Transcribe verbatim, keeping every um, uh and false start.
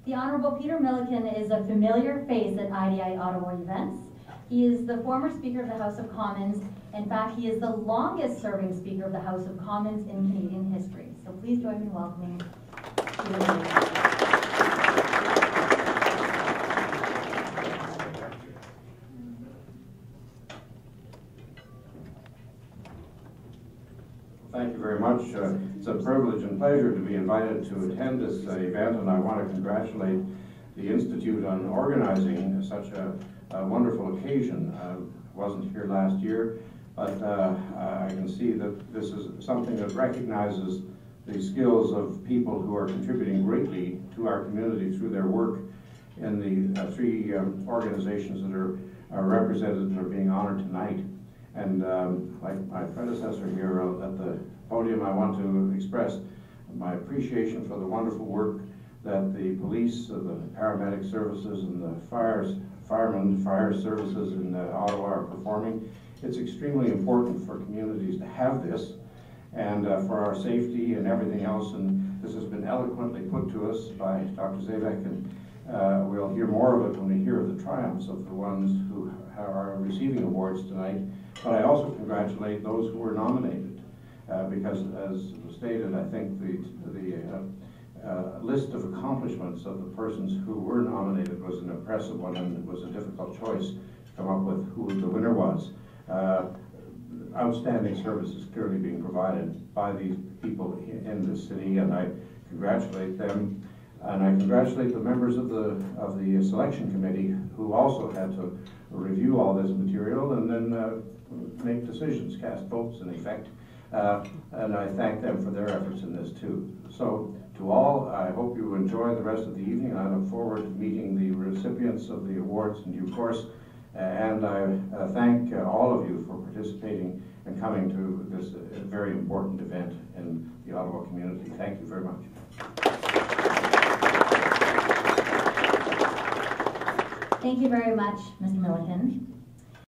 The Honourable Peter Milliken is a familiar face at I D I Ottawa events. He is the former Speaker of the House of Commons. In fact, he is the longest serving Speaker of the House of Commons in Canadian history. So please join me in welcoming Peter Milliken. Thank you very much. Uh, it's a privilege and pleasure to be invited to attend this uh, event, and I want to congratulate the Institute on organizing such a, a wonderful occasion. I wasn't here last year, but uh, I can see that this is something that recognizes the skills of people who are contributing greatly to our community through their work in the uh, three um, organizations that are, are represented and are being honored tonight. And um, like my predecessor here at the podium, I want to express my appreciation for the wonderful work that the police, uh, the paramedic services, and the fires, firemen, fire services in uh, Ottawa are performing. It's extremely important for communities to have this, and uh, for our safety and everything else. And this has been eloquently put to us by Doctor Zabek, and uh, we'll hear more of it when we hear the triumphs of the ones who are receiving awards tonight. But I also congratulate those who were nominated, uh, because, as stated, I think the, the uh, uh, list of accomplishments of the persons who were nominated was an impressive one, and it was a difficult choice to come up with who the winner was. Uh, outstanding services clearly being provided by these people in the city, and I congratulate them. And I congratulate the members of the of the selection committee who also had to review all this material and then uh, make decisions, cast votes in effect. Uh, and I thank them for their efforts in this too. So to all, I hope you enjoy the rest of the evening, and I look forward to meeting the recipients of the awards in due course. And I uh, thank uh, all of you for participating and coming to this uh, very important event in the Ottawa community. Thank you very much. Thank you very much, Mister Milliken.